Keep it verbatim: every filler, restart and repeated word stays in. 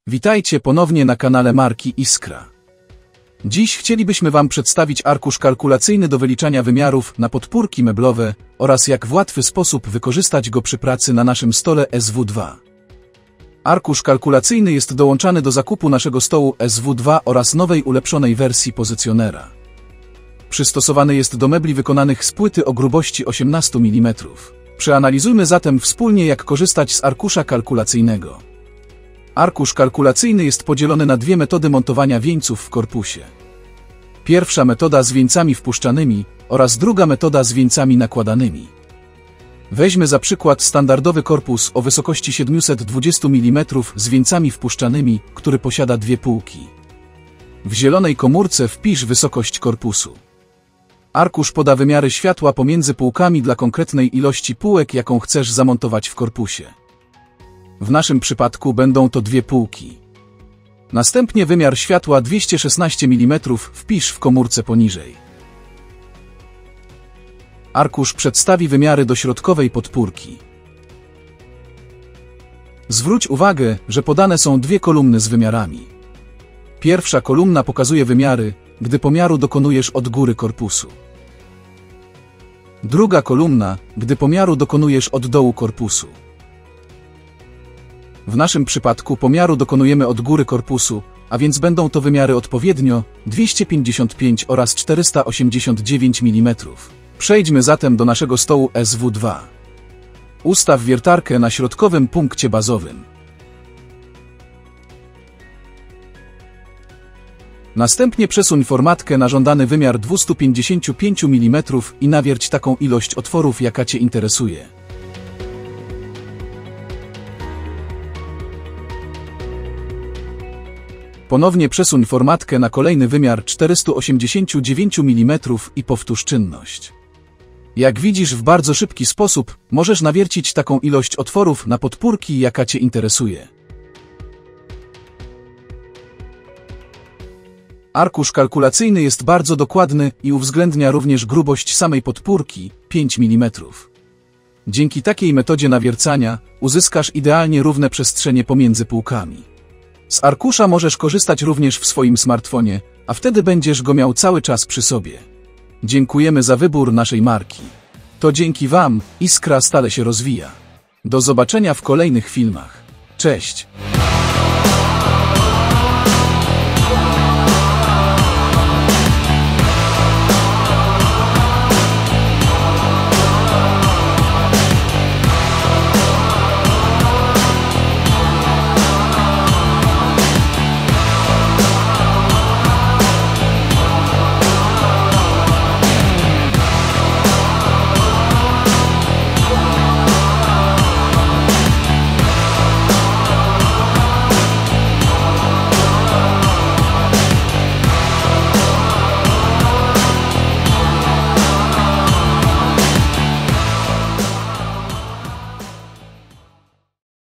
Witajcie ponownie na kanale marki Iskra. Dziś chcielibyśmy Wam przedstawić arkusz kalkulacyjny do wyliczania wymiarów na podpórki meblowe oraz jak w łatwy sposób wykorzystać go przy pracy na naszym stole S W dwa. Arkusz kalkulacyjny jest dołączany do zakupu naszego stołu S W dwa oraz nowej ulepszonej wersji pozycjonera. Przystosowany jest do mebli wykonanych z płyty o grubości osiemnaście milimetrów. Przeanalizujmy zatem wspólnie, jak korzystać z arkusza kalkulacyjnego. Arkusz kalkulacyjny jest podzielony na dwie metody montowania wieńców w korpusie. Pierwsza metoda z wieńcami wpuszczanymi oraz druga metoda z wieńcami nakładanymi. Weźmy za przykład standardowy korpus o wysokości siedemset dwadzieścia milimetrów z wieńcami wpuszczanymi, który posiada dwie półki. W zielonej komórce wpisz wysokość korpusu. Arkusz poda wymiary światła pomiędzy półkami dla konkretnej ilości półek, jaką chcesz zamontować w korpusie. W naszym przypadku będą to dwie półki. Następnie wymiar światła dwieście szesnaście milimetrów wpisz w komórce poniżej. Arkusz przedstawi wymiary do środkowej podpórki. Zwróć uwagę, że podane są dwie kolumny z wymiarami. Pierwsza kolumna pokazuje wymiary, gdy pomiaru dokonujesz od góry korpusu. Druga kolumna, gdy pomiaru dokonujesz od dołu korpusu. W naszym przypadku pomiaru dokonujemy od góry korpusu, a więc będą to wymiary odpowiednio dwieście pięćdziesiąt pięć oraz czterysta osiemdziesiąt dziewięć milimetrów. Przejdźmy zatem do naszego stołu S W dwa. Ustaw wiertarkę na środkowym punkcie bazowym. Następnie przesuń formatkę na żądany wymiar dwieście pięćdziesiąt pięć milimetrów i nawierć taką ilość otworów, jaka Cię interesuje. Ponownie przesuń formatkę na kolejny wymiar czterysta osiemdziesiąt dziewięć milimetrów i powtórz czynność. Jak widzisz, w bardzo szybki sposób możesz nawiercić taką ilość otworów na podpórki, jaka Cię interesuje. Arkusz kalkulacyjny jest bardzo dokładny i uwzględnia również grubość samej podpórki pięć milimetrów. Dzięki takiej metodzie nawiercania uzyskasz idealnie równe przestrzenie pomiędzy półkami. Z arkusza możesz korzystać również w swoim smartfonie, a wtedy będziesz go miał cały czas przy sobie. Dziękujemy za wybór naszej marki. To dzięki Wam Iskra stale się rozwija. Do zobaczenia w kolejnych filmach. Cześć!